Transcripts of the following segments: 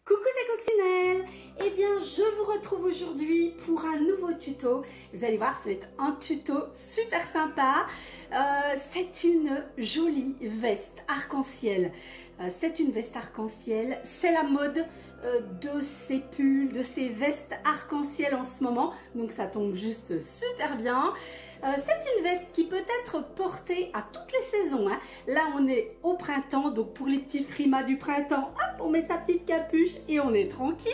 Coucou, c'est Coccinelle. Eh bien, je vous retrouve aujourd'hui pour un nouveau tuto. Vous allez voir, ça va être un tuto super sympa. C'est une jolie veste arc-en-ciel. C'est une veste arc-en-ciel. C'est la mode de ces pulls, de ces vestes arc-en-ciel en ce moment. Donc ça tombe juste super bien. C'est une veste qui peut être portée à toutes les saisons. Hein. Là, on est au printemps. Donc pour les petits frimas du printemps, hop, on met sa petite capuche et on est tranquille.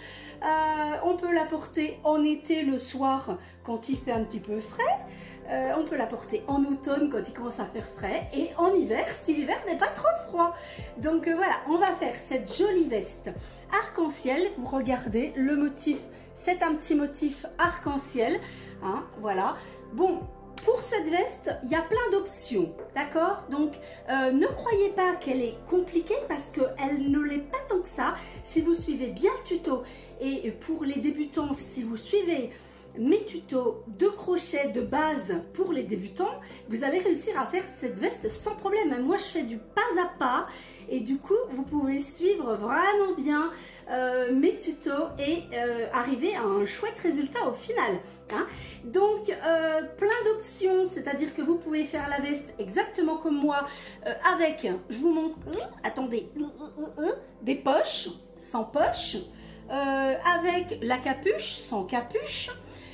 On peut la porter en été le soir quand il fait un petit peu frais. On peut la porter en automne quand il commence à faire frais et en hiver si l'hiver n'est pas trop froid. Donc voilà, on va faire cette jolie veste arc-en-ciel. Vous regardez le motif, c'est un petit motif arc-en-ciel. Hein, voilà. Bon, pour cette veste, il y a plein d'options, d'accord? Donc, ne croyez pas qu'elle est compliquée parce qu'elle ne l'est pas tant que ça. Si vous suivez bien le tuto, et pour les débutants, si vous suivez mes tutos de crochet de base pour les débutants, vous allez réussir à faire cette veste sans problème. Moi, je fais du pas à pas et du coup, vous pouvez suivre vraiment bien mes tutos et arriver à un chouette résultat au final. Hein. Donc, plein d'options, c'est-à-dire que vous pouvez faire la veste exactement comme moi avec, je vous montre, attendez, des poches, sans poche, avec la capuche, sans capuche,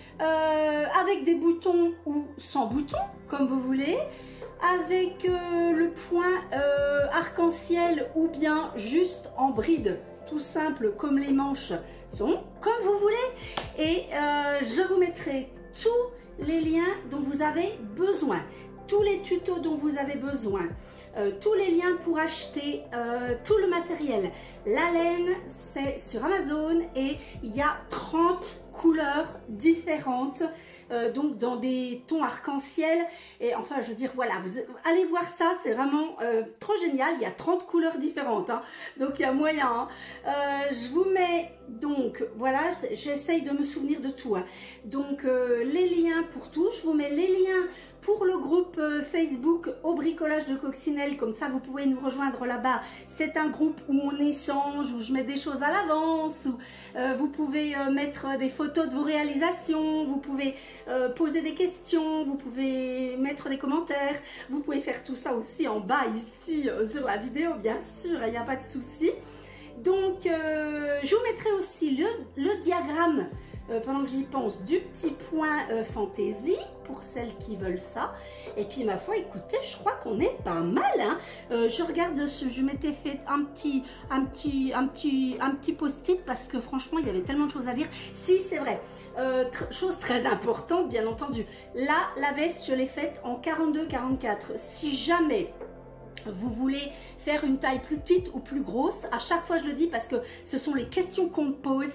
avec des boutons ou sans boutons, comme vous voulez, avec le point arc-en-ciel ou bien juste en bride, tout simple comme les manches sont, comme vous voulez. Et je vous mettrai tous les liens dont vous avez besoin, tous les tutos dont vous avez besoin, tous les liens pour acheter tout le matériel. La laine, c'est sur Amazon et il y a 30 couleurs différentes, donc dans des tons arc-en-ciel. Et enfin, je veux dire, voilà, vous allez voir ça, c'est vraiment trop génial. Il y a 30 couleurs différentes, hein, donc il y a moyen. Hein. Je vous mets donc, voilà, j'essaye de me souvenir de tout. Hein. Donc, les liens pour tout. Je vous mets les liens pour le groupe Facebook au bricolage de Coccinelle. Comme ça, vous pouvez nous rejoindre là-bas. C'est un groupe où on échange, où je mets des choses à l'avance, où vous pouvez mettre des photos de vos réalisations, vous pouvez poser des questions, vous pouvez mettre des commentaires. Vous pouvez faire tout ça aussi en bas ici sur la vidéo, bien sûr, il n'y a pas de souci. Donc, je vous mettrai aussi le diagramme, pendant que j'y pense, du petit point fantaisie, pour celles qui veulent ça. Et puis, ma foi, écoutez, je crois qu'on est pas mal. Hein. Je regarde, je m'étais fait un petit post-it parce que franchement, il y avait tellement de choses à dire. Si, c'est vrai. Chose très importante, bien entendu. Là, la veste, je l'ai faite en 42-44. Si jamais vous voulez faire une taille plus petite ou plus grosse, à chaque fois je le dis parce que ce sont les questions qu'on me pose,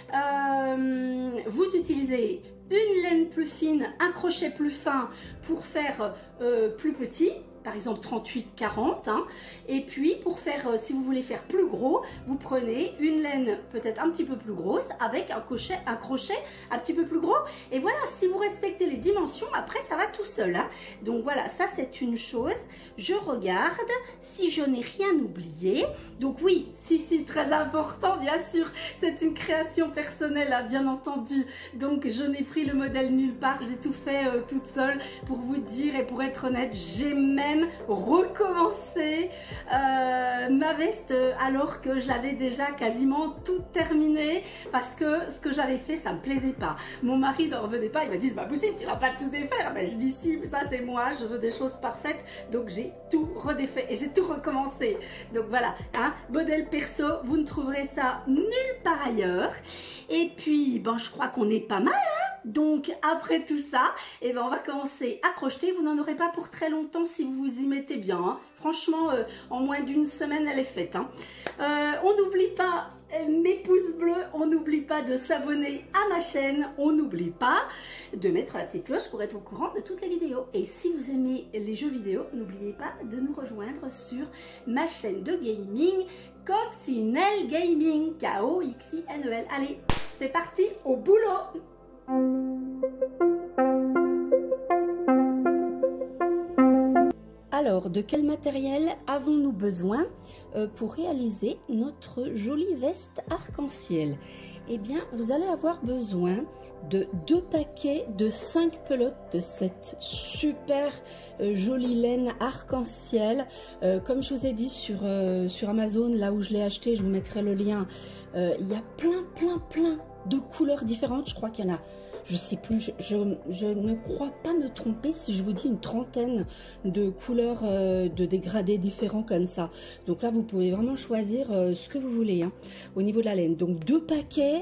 vous utilisez une laine plus fine, un crochet plus fin pour faire plus petit, par exemple 38-40, hein. Et puis pour faire, si vous voulez faire plus gros, vous prenez une laine peut-être un petit peu plus grosse avec un crochet un petit peu plus gros. Et voilà, si vous respectez les dimensions, après ça va tout seul. Hein. Donc voilà, ça c'est une chose. Je regarde si je n'ai rien oublié. Donc oui, si, très important, bien sûr, c'est une création personnelle, hein, bien entendu. Donc je n'ai pris le modèle nulle part, j'ai tout fait toute seule. Pour vous dire et pour être honnête, j'ai même recommencer ma veste alors que je l'avais déjà quasiment toute terminée parce que ce que j'avais fait ça me plaisait pas. Mon mari ne revenait pas, il m'a dit c'est pas possible, tu vas pas tout défaire. Ben, je dis si, ça c'est moi, je veux des choses parfaites, donc j'ai tout redéfait et j'ai tout recommencé. Donc voilà, hein, modèle perso, vous ne trouverez ça nulle part ailleurs. Et puis ben je crois qu'on est pas mal. Hein. Donc après tout ça, eh ben, on va commencer à crocheter. Vous n'en aurez pas pour très longtemps si vous vous y mettez bien. Hein. Franchement, en moins d'une semaine, elle est faite. Hein. On n'oublie pas mes pouces bleus, on n'oublie pas de s'abonner à ma chaîne, on n'oublie pas de mettre la petite cloche pour être au courant de toutes les vidéos. Et si vous aimez les jeux vidéo, n'oubliez pas de nous rejoindre sur ma chaîne de gaming, Coccinelle Gaming, K-O-X-I-N-E-L. Allez, c'est parti, au boulot! Alors, de quel matériel avons-nous besoin pour réaliser notre jolie veste arc-en-ciel? Eh bien, vous allez avoir besoin de 2 paquets de 5 pelotes de cette super jolie laine arc-en-ciel. Comme je vous ai dit sur Amazon, là où je l'ai acheté, je vous mettrai le lien. Il y a plein de couleurs différentes. Je crois qu'il y en a, je sais plus, je ne crois pas me tromper si je vous dis une trentaine de couleurs de dégradés différents comme ça. Donc là, vous pouvez vraiment choisir ce que vous voulez hein, au niveau de la laine. Donc 2 paquets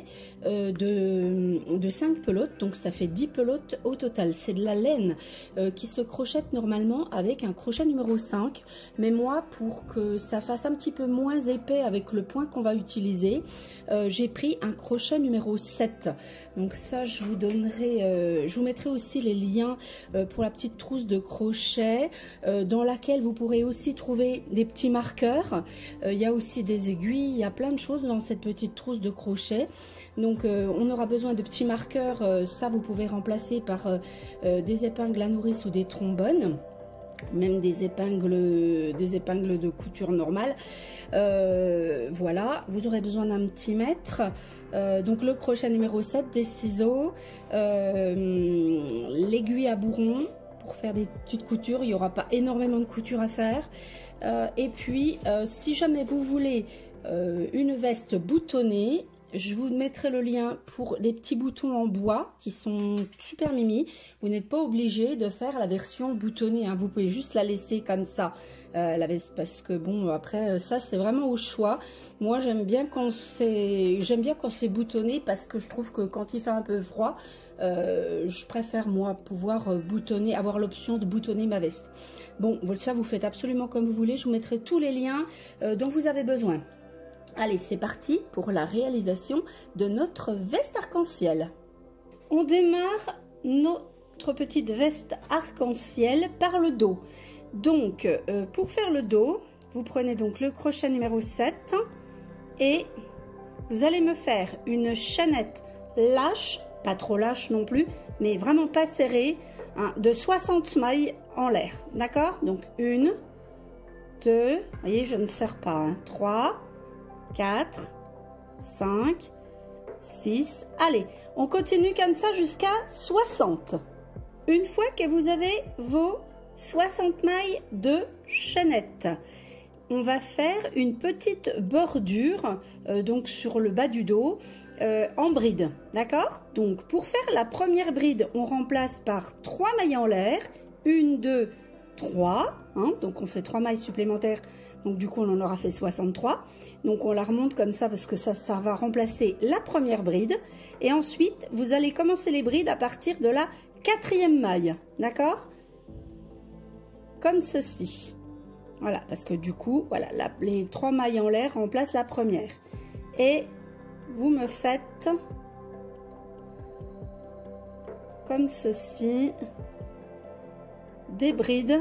de 5 pelotes, donc ça fait 10 pelotes au total. C'est de la laine qui se crochette normalement avec un crochet numéro 5. Mais moi, pour que ça fasse un petit peu moins épais avec le point qu'on va utiliser, j'ai pris un crochet numéro 7. Donc ça, je vous mettrai aussi les liens pour la petite trousse de crochet dans laquelle vous pourrez aussi trouver des petits marqueurs. Il y a aussi des aiguilles, il y a plein de choses dans cette petite trousse de crochet. Donc on aura besoin de petits marqueurs, ça vous pouvez remplacer par des épingles à nourrice ou des trombones. Même des épingles de couture normale. Voilà, vous aurez besoin d'un petit mètre. Donc le crochet numéro 7, des ciseaux, l'aiguille à bourron pour faire des petites coutures. Il n'y aura pas énormément de couture à faire. Et puis, si jamais vous voulez une veste boutonnée, je vous mettrai le lien pour les petits boutons en bois qui sont super mimi. Vous n'êtes pas obligé de faire la version boutonnée, hein. Vous pouvez juste la laisser comme ça, la veste, parce que bon, après ça c'est vraiment au choix. Moi j'aime bien quand c'est boutonné, parce que je trouve que quand il fait un peu froid, je préfère moi pouvoir boutonner, avoir l'option de boutonner ma veste. Bon, ça vous faites absolument comme vous voulez. Je vous mettrai tous les liens dont vous avez besoin. Allez, c'est parti pour la réalisation de notre veste arc-en-ciel. On démarre notre petite veste arc-en-ciel par le dos. Donc, pour faire le dos, vous prenez donc le crochet numéro 7 et vous allez me faire une chaînette lâche, pas trop lâche non plus, mais vraiment pas serrée, hein, de 60 mailles en l'air. D'accord? Donc, 1, 2, vous voyez, je ne serre pas, hein, 3, 4, 5, 6, allez, on continue comme ça jusqu'à 60. Une fois que vous avez vos 60 mailles de chaînette, on va faire une petite bordure donc sur le bas du dos en bride, d'accord? Donc pour faire la première bride, on remplace par 3 mailles en l'air, 1, 2, 3, hein, donc on fait 3 mailles supplémentaires. Donc du coup, on en aura fait 63. Donc on la remonte comme ça parce que ça va remplacer la première bride. Et ensuite, vous allez commencer les brides à partir de la 4e maille. D'accord? Comme ceci. Voilà, parce que du coup, voilà, les 3 mailles en l'air remplacent la première. Et vous me faites comme ceci des brides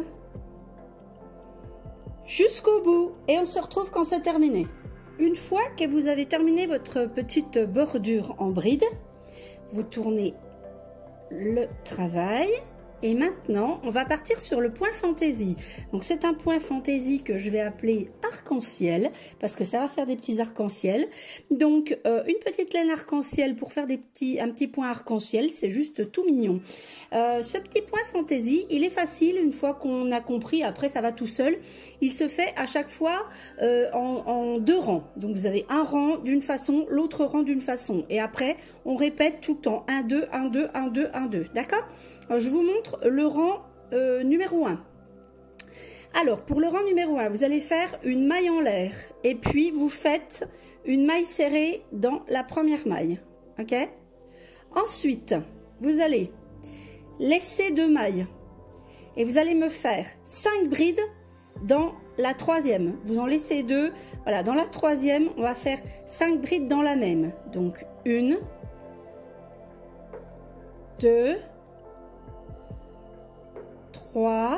jusqu'au bout, et on se retrouve quand c'est terminé. Une fois que vous avez terminé votre petite bordure en bride, vous tournez le travail. Et maintenant, on va partir sur le point fantaisie. Donc, c'est un point fantaisie que je vais appeler arc-en-ciel, parce que ça va faire des petits arcs-en-ciel. Donc, une petite laine arc-en-ciel pour faire un petit point arc-en-ciel, c'est juste tout mignon. Ce petit point fantaisie, il est facile une fois qu'on a compris. Après, ça va tout seul. Il se fait à chaque fois en 2 rangs. Donc, vous avez un rang d'une façon, l'autre rang d'une façon. Et après, on répète tout le temps. 1, 2, 1, 2, 1, 2, 1, 2. D'accord ? Alors, je vous montre le rang numéro 1. Alors, pour le rang numéro 1, vous allez faire une maille en l'air. Et puis, vous faites une maille serrée dans la première maille. OK? Ensuite, vous allez laisser 2 mailles. Et vous allez me faire 5 brides dans la 3e. Vous en laissez 2. Voilà, dans la 3e, on va faire 5 brides dans la même. Donc, 1, 2, 3,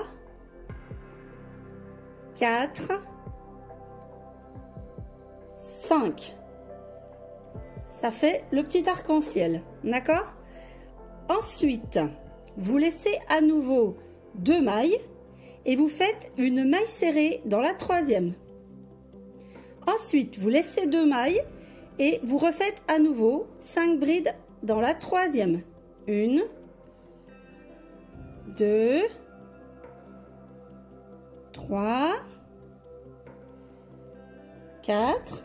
4, 5. Ça fait le petit arc-en-ciel, d'accord? Ensuite, vous laissez à nouveau 2 mailles et vous faites une maille serrée dans la troisième. Ensuite, vous laissez 2 mailles et vous refaites à nouveau 5 brides dans la troisième. 1, 2, 3, 4,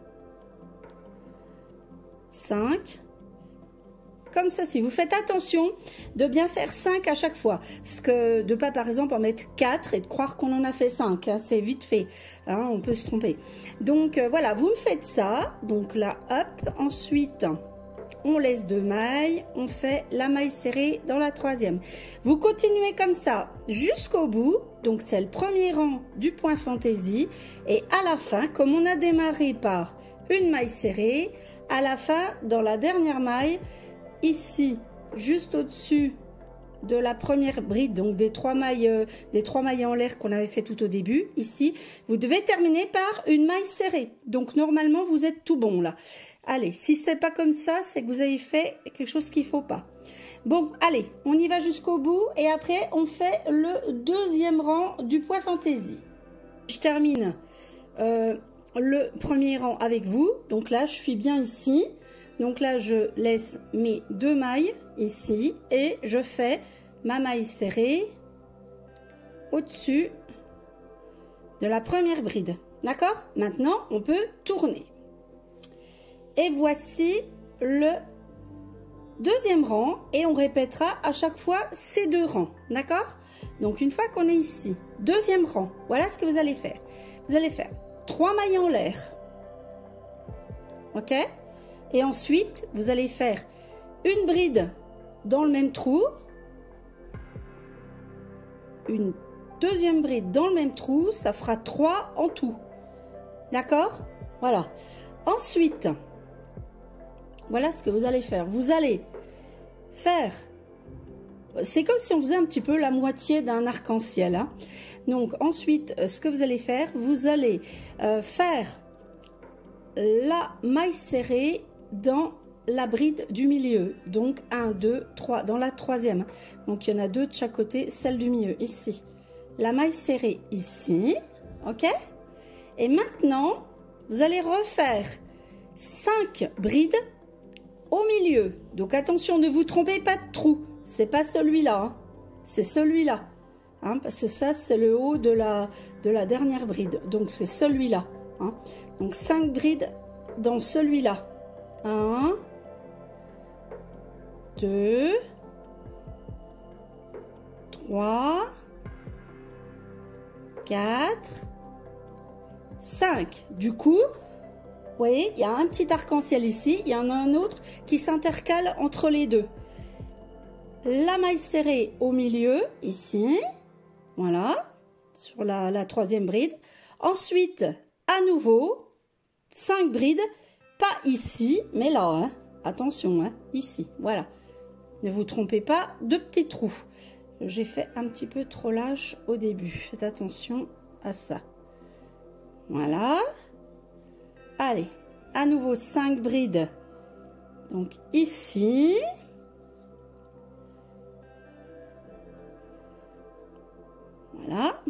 5, comme ceci. Vous faites attention de bien faire 5 à chaque fois. Parce que de pas par exemple en mettre 4 et de croire qu'on en a fait 5. Hein, c'est vite fait. Hein, on peut se tromper. Donc voilà, vous me faites ça. Donc là, hop. Ensuite, on laisse 2 mailles. On fait la maille serrée dans la troisième. Vous continuez comme ça jusqu'au bout. Donc c'est le premier rang du point fantaisie. Et à la fin, comme on a démarré par une maille serrée, à la fin, dans la dernière maille, ici, juste au-dessus de la première bride, donc des 3 mailles en l'air qu'on avait fait tout au début, ici, vous devez terminer par une maille serrée. Donc normalement, vous êtes tout bon là. Allez, si c'est pas comme ça, c'est que vous avez fait quelque chose qu'il faut pas. Bon, allez, on y va jusqu'au bout et après, on fait le deuxième rang du point fantaisie. Je termine le premier rang avec vous. Donc là, je suis bien ici. Donc là, je laisse mes 2 mailles ici et je fais ma maille serrée au-dessus de la première bride. D'accord? Maintenant, on peut tourner. Et voici le deuxième rang et on répétera à chaque fois ces 2 rangs. D'accord? Donc, une fois qu'on est ici, deuxième rang, voilà ce que vous allez faire. Vous allez faire 3 mailles en l'air. Ok? Et ensuite, vous allez faire une bride dans le même trou, une deuxième bride dans le même trou, ça fera 3 en tout. D'accord? Voilà. Ensuite, voilà ce que vous allez faire. Vous allez faire, c'est comme si on faisait un petit peu la moitié d'un arc-en-ciel. Hein. Donc ensuite, ce que vous allez faire, vous allez faire la maille serrée dans la bride du milieu, donc 1, 2, 3, dans la troisième. Donc il y en a 2 de chaque côté, celle du milieu, ici. La maille serrée ici, ok? Et maintenant, vous allez refaire 5 brides au milieu. Donc attention, ne vous trompez pas de trou, c'est pas celui-là, hein. C'est celui-là. Hein, parce que ça, c'est le haut de la dernière bride. Donc c'est celui-là. Hein. Donc 5 brides dans celui-là. 1, 2, 3, 4, 5. Du coup, vous voyez, il y a un petit arc-en-ciel ici, il y en a un autre qui s'intercale entre les 2. La maille serrée au milieu, ici, voilà, sur la troisième bride. Ensuite, à nouveau, 5 brides. Pas ici, mais là, hein. Attention, hein, ici, voilà. Ne vous trompez pas de petits trous. J'ai fait un petit peu trop lâche au début. Faites attention à ça. Voilà. Allez, à nouveau 5 brides. Donc ici. Voilà.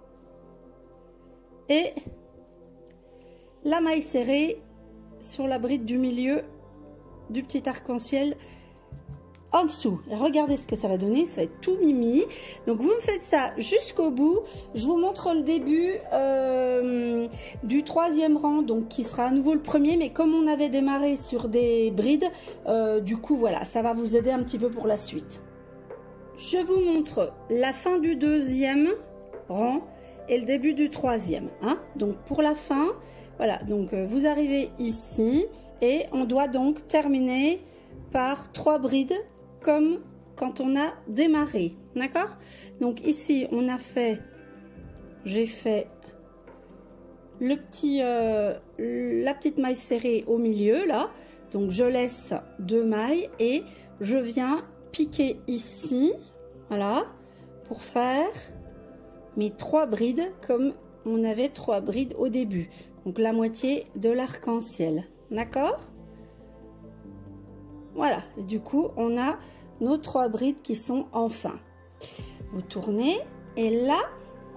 Et la maille serrée sur la bride du milieu du petit arc-en-ciel en dessous. Et regardez ce que ça va donner, ça va être tout mimi. Donc vous me faites ça jusqu'au bout. Je vous montre le début du troisième rang, donc qui sera à nouveau le premier, mais comme on avait démarré sur des brides, du coup voilà, ça va vous aider un petit peu pour la suite. Je vous montre la fin du deuxième rang et le début du troisième. Hein. Donc pour la fin, voilà, donc vous arrivez ici et on doit donc terminer par 3 brides comme quand on a démarré, d'accord? Donc ici on a fait, j'ai fait le petit, la petite maille serrée au milieu là, donc je laisse 2 mailles et je viens piquer ici, voilà, pour faire mes 3 brides comme on avait 3 brides au début. Donc la moitié de l'arc-en-ciel. D'accord? Voilà. Et du coup, on a nos 3 brides qui sont en fin. Vous tournez et là,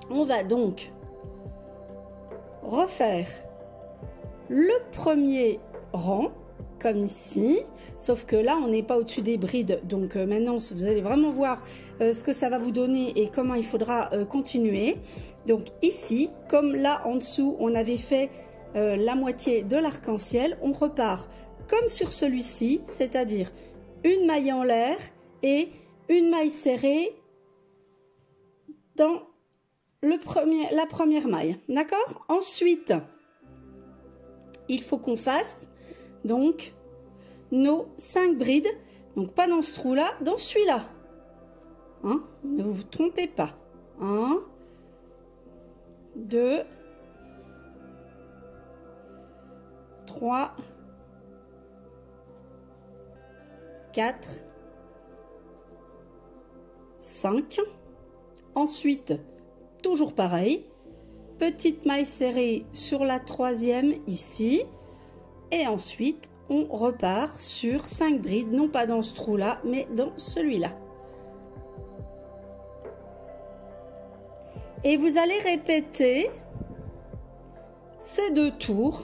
On va donc refaire le premier rang, comme ici, sauf que là, on n'est pas au-dessus des brides. Donc maintenant, vous allez vraiment voir ce que ça va vous donner et comment il faudra continuer. Donc ici, comme là en dessous, on avait fait la moitié de l'arc-en-ciel, on repart comme sur celui-ci, c'est-à-dire une maille en l'air et une maille serrée dans la première maille, d'accord? Ensuite, il faut qu'on fasse donc nos 5 brides, donc pas dans ce trou là, dans celui-là, hein? Ne vous trompez pas. 1, 2, 3, 4, 5. Ensuite, toujours pareil, petite maille serrée sur la troisième ici, et ensuite on repart sur 5 brides, non pas dans ce trou là, mais dans celui-là. Et vous allez répéter ces 2 tours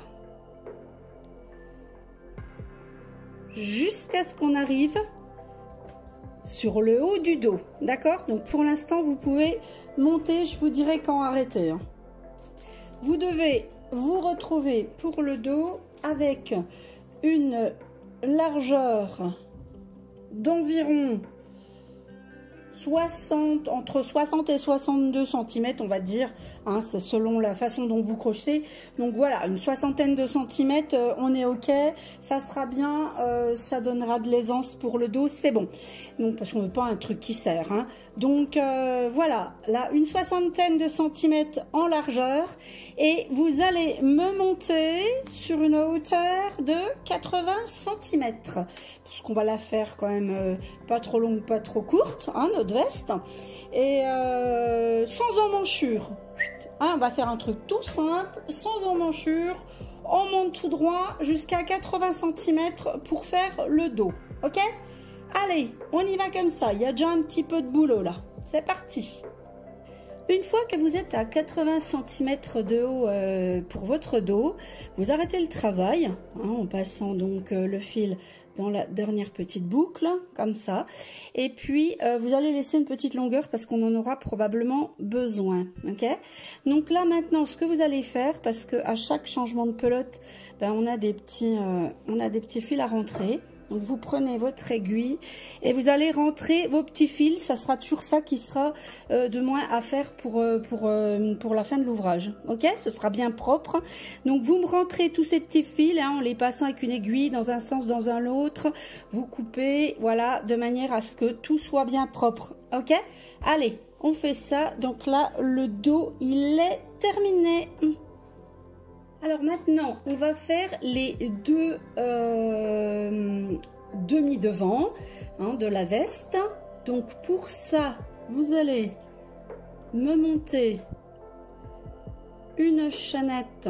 jusqu'à ce qu'on arrive sur le haut du dos, d'accord? Donc pour l'instant, vous pouvez monter, je vous dirai quand arrêter, hein. Vous devez vous retrouver pour le dos avec une largeur d'environ 60, entre 60 et 62 cm, on va dire, hein, c'est selon la façon dont vous crochetez. Donc voilà, une soixantaine de centimètres, on est ok, ça sera bien, ça donnera de l'aisance pour le dos, c'est bon. Donc parce qu'on ne veut pas un truc qui serre, hein. Donc voilà, là une soixantaine de centimètres en largeur, et vous allez me monter sur une hauteur de 80 cm. Parce qu'on va la faire quand même pas trop longue, pas trop courte, hein, notre veste, et sans emmanchure, hein, on va faire un truc tout simple, sans emmanchure, on monte tout droit jusqu'à 80 cm pour faire le dos, ok? Allez, on y va comme ça, il y a déjà un petit peu de boulot là, c'est parti. Une fois que vous êtes à 80 cm de haut pour votre dos, vous arrêtez le travail, hein, en passant donc le fil dans la dernière petite boucle, comme ça. Et puis, vous allez laisser une petite longueur parce qu'on en aura probablement besoin, ok? Donc là, maintenant, ce que vous allez faire, parce que à chaque changement de pelote, ben, on a des petits fils à rentrer. Donc vous prenez votre aiguille et vous allez rentrer vos petits fils. Ça sera toujours ça qui sera de moins à faire pour la fin de l'ouvrage. Ok, ce sera bien propre. Donc vous me rentrez tous ces petits fils, hein, en les passant avec une aiguille dans un sens, dans un autre. Vous coupez, voilà, de manière à ce que tout soit bien propre. Ok, allez, on fait ça. Donc là, le dos, il est terminé. Alors maintenant, on va faire les 2 demi-devants, hein, de la veste. Donc pour ça, vous allez me monter une chaînette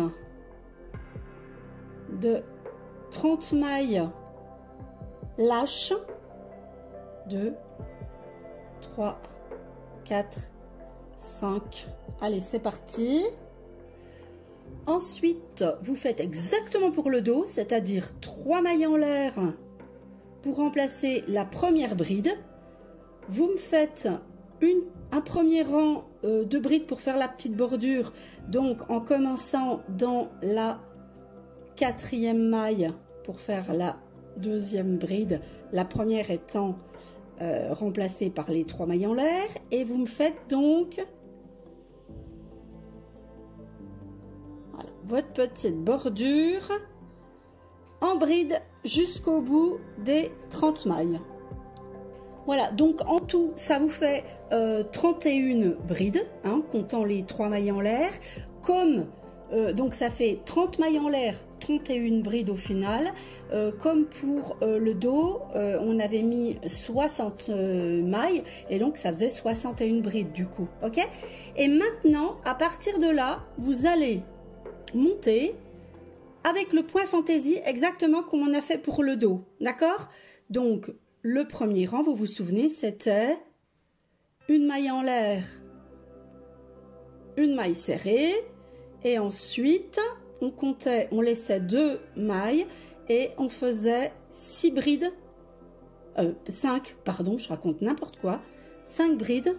de 30 mailles lâches. 2, 3, 4, 5. Allez, c'est parti. Ensuite, vous faites exactement pour le dos, c'est-à-dire 3 mailles en l'air pour remplacer la première bride. Vous me faites un premier rang de brides pour faire la petite bordure, donc en commençant dans la 4e maille pour faire la 2e bride, la première étant remplacée par les 3 mailles en l'air, et vous me faites donc votre petite bordure en bride jusqu'au bout des 30 mailles. Voilà, donc en tout, ça vous fait 31 brides, hein, comptant les 3 mailles en l'air. Comme, donc ça fait 30 mailles en l'air, 31 brides au final. Comme pour le dos, on avait mis 60 mailles, et donc ça faisait 61 brides du coup, ok? Et maintenant, à partir de là, vous allez monter avec le point fantaisie exactement comme on a fait pour le dos, d'accord? Donc le premier rang, vous vous souvenez, c'était une maille en l'air une maille serrée et ensuite on comptait, on laissait 2 mailles et on faisait 6 brides, 5, pardon, je raconte n'importe quoi, 5 brides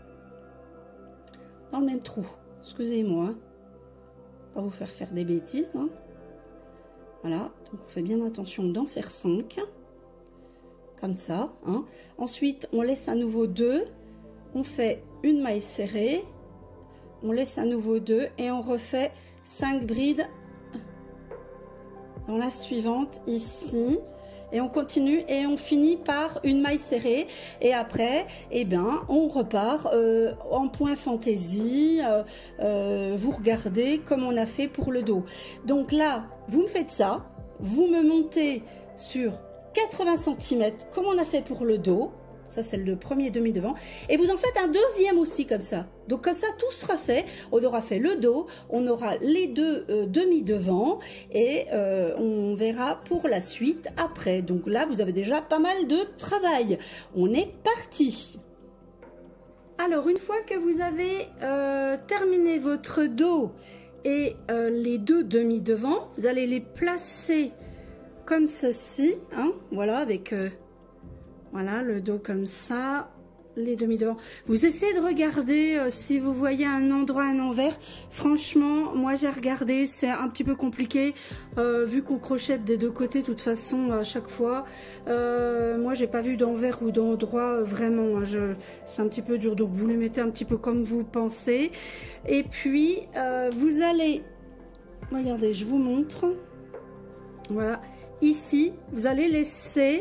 dans le même trou. Excusez-moi, pas vous faire des bêtises, hein. Voilà, donc on fait bien attention d'en faire 5, comme ça, hein. Ensuite, on laisse à nouveau 2, on fait une maille serrée, on laisse à nouveau 2 et on refait 5 brides dans la suivante ici. Et on continue et on finit par une maille serrée et après eh ben on repart en point fantaisie, vous regardez comme on a fait pour le dos. Donc là vous me faites ça, vous me montez sur 80 cm comme on a fait pour le dos, ça c'est le premier demi devant, et vous en faites un deuxième aussi comme ça. Donc comme ça tout sera fait, on aura fait le dos, on aura les 2 demi devant et on verra pour la suite après. Donc là vous avez déjà pas mal de travail, on est parti. Alors une fois que vous avez terminé votre dos et les 2 demi devant, vous allez les placer comme ceci, hein, voilà, avec voilà le dos comme ça, les demi devant. Vous essayez de regarder si vous voyez un endroit, un envers. Franchement, moi j'ai regardé, c'est un petit peu compliqué vu qu'on crochette des 2 côtés de toute façon à chaque fois. Moi j'ai pas vu d'envers ou d'endroit vraiment, c'est un petit peu dur, donc vous les mettez un petit peu comme vous pensez. Et puis vous allez, regardez, je vous montre, voilà, ici vous allez laisser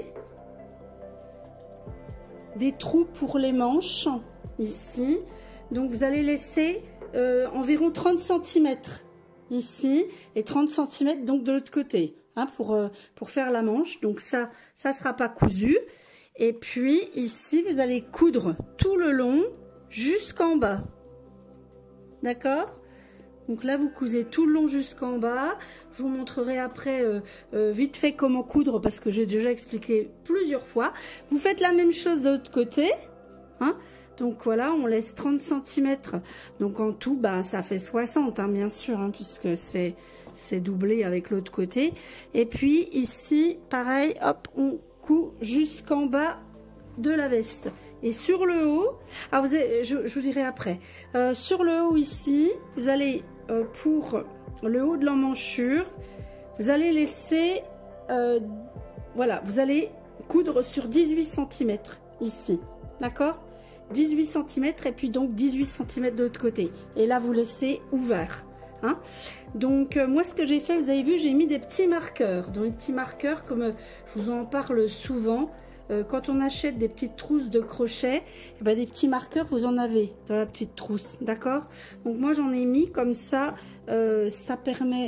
des trous pour les manches ici, donc vous allez laisser environ 30 cm ici et 30 cm donc de l'autre côté, hein, pour faire la manche. Donc ça sera pas cousu. Et puis ici vous allez coudre tout le long jusqu'en bas, d'accord? Donc là vous cousez tout le long jusqu'en bas. Je vous montrerai après vite fait comment coudre parce que j'ai déjà expliqué plusieurs fois. Vous faites la même chose de l'autre côté, hein. Donc voilà, on laisse 30 cm. Donc en tout, bah, ça fait 60, hein, bien sûr, hein, puisque c'est doublé avec l'autre côté. Et puis ici, pareil, hop, on coud jusqu'en bas de la veste. Et sur le haut, alors je vous dirai après, sur le haut ici, vous allez, pour le haut de l'emmanchure, vous allez laisser, voilà, vous allez coudre sur 18 cm ici, d'accord? 18 cm et puis donc 18 cm de l'autre côté. Et là, vous laissez ouvert. Hein. Donc, moi, ce que j'ai fait, vous avez vu, j'ai mis des petits marqueurs. Donc, les petits marqueurs, comme je vous en parle souvent, quand on achète des petites trousses de crochet, eh ben, des petits marqueurs, vous en avez dans la petite trousse, d'accord? Donc, moi, j'en ai mis comme ça. Ça permet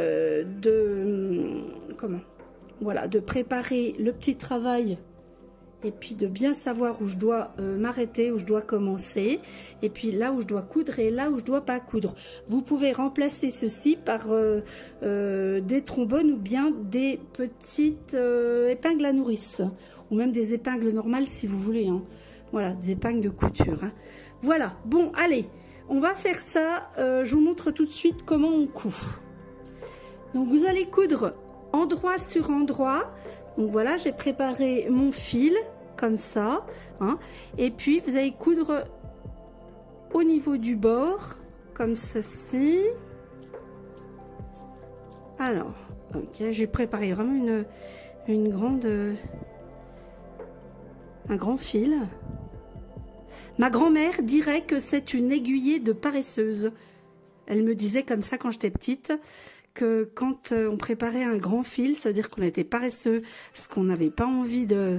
voilà, de préparer le petit travail et puis de bien savoir où je dois m'arrêter, où je dois commencer, et puis là où je dois coudre et là où je dois pas coudre. Vous pouvez remplacer ceci par des trombones ou bien des petites épingles à nourrice, ou même des épingles normales si vous voulez, hein. Voilà, des épingles de couture, hein. Voilà, bon, allez, on va faire ça, je vous montre tout de suite comment on coud. Donc vous allez coudre endroit sur endroit. Donc voilà, j'ai préparé mon fil comme ça, hein, et puis vous allez coudre au niveau du bord comme ceci. Alors, ok, j'ai préparé vraiment un grand fil. Ma grand-mère dirait que c'est une aiguillée de paresseuse. Elle me disait comme ça quand j'étais petite, que quand on préparait un grand fil, ça veut dire qu'on était paresseux, parce qu'on n'avait pas envie de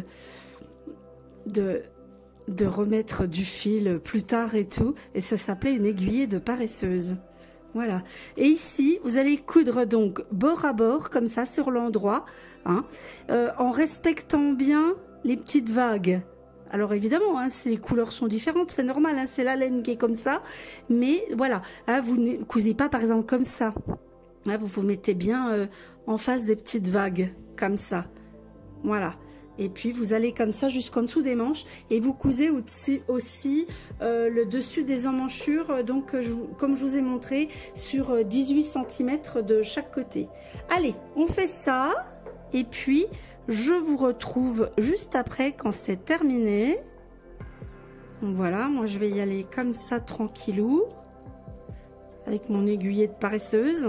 remettre du fil plus tard et tout, et ça s'appelait une aiguillée de paresseuse. Voilà. Et ici, vous allez coudre donc bord à bord, comme ça, sur l'endroit, hein, en respectant bien les petites vagues. Alors évidemment, hein, les couleurs sont différentes, c'est normal, hein, c'est la laine qui est comme ça, mais voilà, hein, vous ne cousez pas par exemple comme ça. Là, vous vous mettez bien en face des petites vagues, comme ça. Voilà. Et puis vous allez comme ça jusqu'en dessous des manches et vous cousez aussi le dessus des emmanchures, donc comme je vous ai montré, sur 18 cm de chaque côté. Allez, on fait ça et puis je vous retrouve juste après quand c'est terminé. Donc voilà, moi je vais y aller comme ça tranquillou avec mon aiguillet de paresseuse.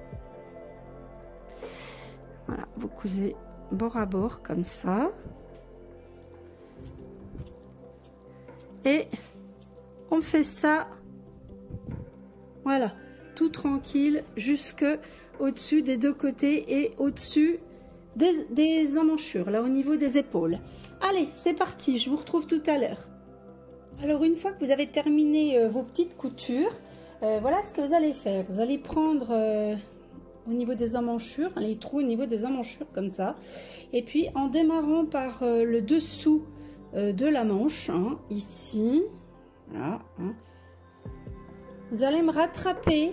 Voilà, vous cousez bord à bord comme ça et on fait ça, voilà, tout tranquille jusque au-dessus des deux côtés et au-dessus des emmanchures, là au niveau des épaules. Allez, c'est parti, je vous retrouve tout à l'heure. Alors une fois que vous avez terminé vos petites coutures, voilà ce que vous allez faire. Vous allez prendre au niveau des emmanchures, les trous au niveau des emmanchures comme ça, et puis en démarrant par le dessous de la manche, hein, ici, voilà, hein, vous allez me rattraper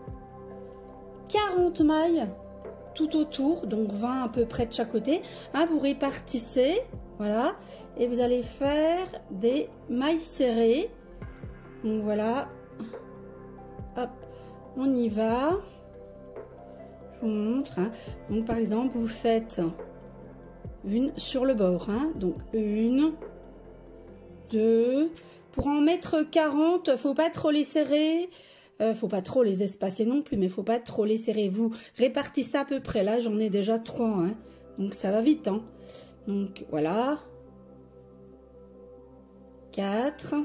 40 mailles tout autour, donc 20 à peu près de chaque côté, hein, vous répartissez, voilà, et vous allez faire des mailles serrées. Donc voilà, hop, on y va. Je vous montre, hein. Donc par exemple vous faites une sur le bord, hein. Donc une, deux, pour en mettre 40, faut pas trop les serrer, faut pas trop les espacer non plus, mais faut pas trop les serrer. Vous répartissez à peu près, là j'en ai déjà 3, hein. Donc ça va vite, hein. Donc voilà, 4,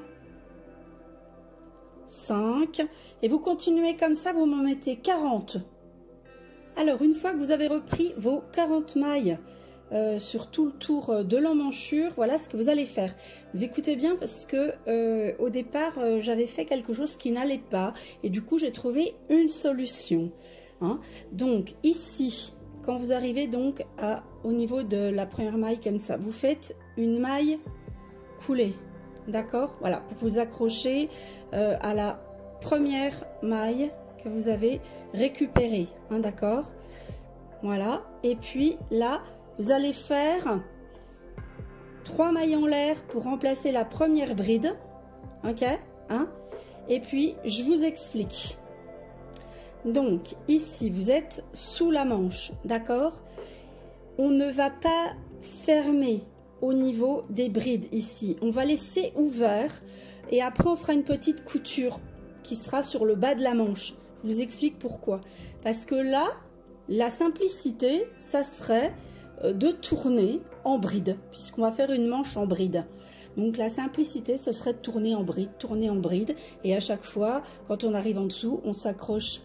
5, et vous continuez comme ça, vous m'en mettez 40. Alors, une fois que vous avez repris vos 40 mailles sur tout le tour de l'emmanchure, voilà ce que vous allez faire. Vous écoutez bien parce que au départ, j'avais fait quelque chose qui n'allait pas et du coup, j'ai trouvé une solution. Hein. Donc, ici, quand vous arrivez donc au niveau de la première maille comme ça, vous faites une maille coulée, d'accord? Voilà, pour vous accrocher à la première maille que vous avez récupéré, hein, d'accord, voilà, et puis là vous allez faire 3 mailles en l'air pour remplacer la première bride, ok, hein, et puis je vous explique. Donc ici vous êtes sous la manche, d'accord, on ne va pas fermer au niveau des brides ici, on va laisser ouvert et après on fera une petite couture qui sera sur le bas de la manche. Je vous explique pourquoi. Parce que là, la simplicité, ça serait de tourner en bride, puisqu'on va faire une manche en bride. Donc la simplicité, ce serait de tourner en bride, et à chaque fois, quand on arrive en dessous, on s'accroche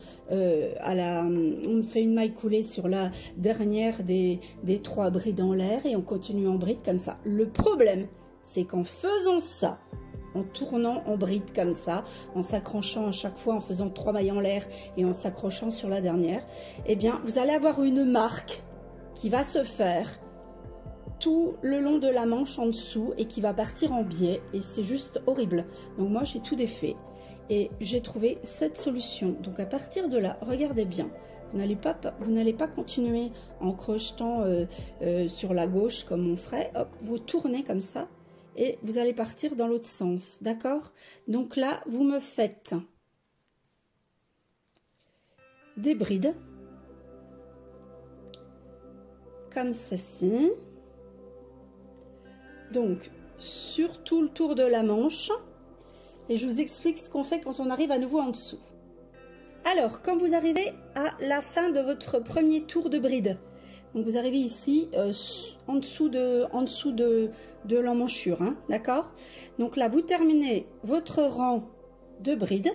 on fait une maille coulée sur la dernière des 3 brides en l'air, et on continue en bride comme ça. Le problème, c'est qu'en faisant ça, en tournant en bride comme ça, en s'accrochant à chaque fois, en faisant 3 mailles en l'air et en s'accrochant sur la dernière, eh bien, vous allez avoir une marque qui va se faire tout le long de la manche en dessous et qui va partir en biais et c'est juste horrible. Donc moi, j'ai tout défait et j'ai trouvé cette solution. Donc à partir de là, regardez bien. Vous n'allez pas continuer en crochetant sur la gauche comme on ferait. Hop, vous tournez comme ça. Et vous allez partir dans l'autre sens, d'accord? Donc là, vous me faites des brides, comme ceci. Donc, sur tout le tour de la manche. Et je vous explique ce qu'on fait quand on arrive à nouveau en dessous. Alors, quand vous arrivez à la fin de votre premier tour de bride, donc vous arrivez ici en dessous de l'emmanchure, hein, d'accord? Donc là, vous terminez votre rang de bride,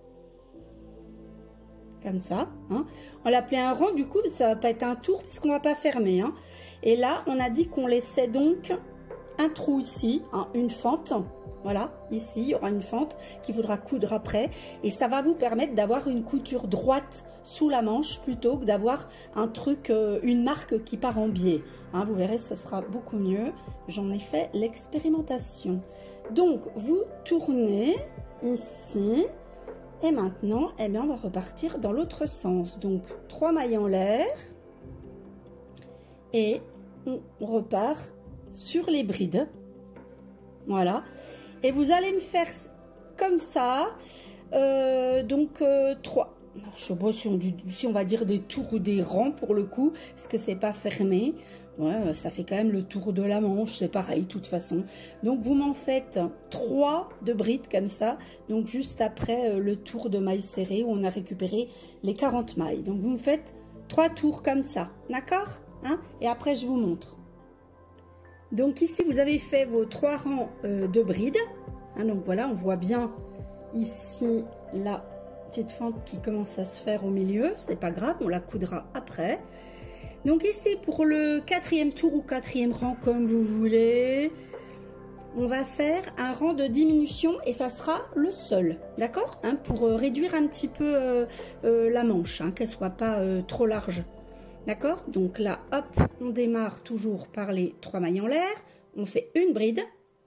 comme ça. Hein. On l'appelait un rang, du coup, ça va pas être un tour puisqu'on va pas fermer. Hein. Et là, on a dit qu'on laissait donc un trou ici, hein, une fente. Voilà, ici, il y aura une fente qu'il faudra coudre après. Et ça va vous permettre d'avoir une couture droite sous la manche plutôt que d'avoir un truc, une marque qui part en biais. Hein, vous verrez, ce sera beaucoup mieux. J'en ai fait l'expérimentation. Donc, vous tournez ici. Et maintenant, eh bien, on va repartir dans l'autre sens. Donc, 3 mailles en l'air. Et on repart sur les brides. Voilà. Et vous allez me faire comme ça, donc 3. Alors, je sais pas si on va dire des tours ou des rangs pour le coup, parce que c'est pas fermé. Ouais, ça fait quand même le tour de la manche, c'est pareil de toute façon. Donc vous m'en faites 3 de brides comme ça, donc juste après le tour de mailles serrées où on a récupéré les 40 mailles. Donc vous me faites 3 tours comme ça, d'accord, hein? Et après je vous montre. Donc ici vous avez fait vos 3 rangs de brides, hein, donc voilà, on voit bien ici la petite fente qui commence à se faire au milieu, c'est pas grave, on la coudra après. Donc ici pour le 4e tour ou 4e rang comme vous voulez, on va faire un rang de diminution et ça sera le seul, d'accord, hein, pour réduire un petit peu la manche, hein, qu'elle soit pas trop large, d'accord. Donc là hop, on démarre toujours par les 3 mailles en l'air, on fait une bride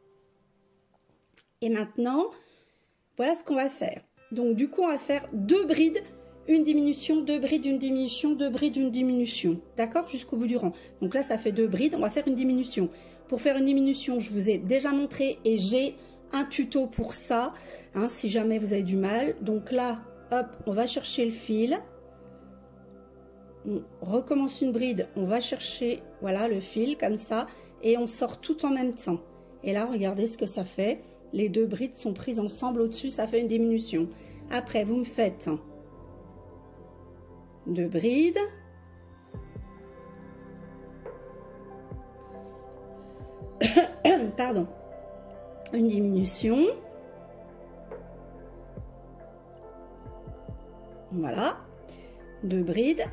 et maintenant voilà ce qu'on va faire. Donc du coup on va faire 2 brides, une diminution, 2 brides, une diminution, 2 brides, une diminution, d'accord, jusqu'au bout du rang. Donc là ça fait 2 brides, on va faire une diminution. Pour faire une diminution, je vous ai déjà montré et j'ai un tuto pour ça, hein, si jamais vous avez du mal. Donc là, hop, on va chercher le fil, on recommence une bride, on va chercher, voilà, le fil comme ça, et on sort tout en même temps. Et là, regardez ce que ça fait. Les 2 brides sont prises ensemble au-dessus, ça fait une diminution. Après, vous me faites 2 brides, pardon, une diminution, voilà, 2 brides,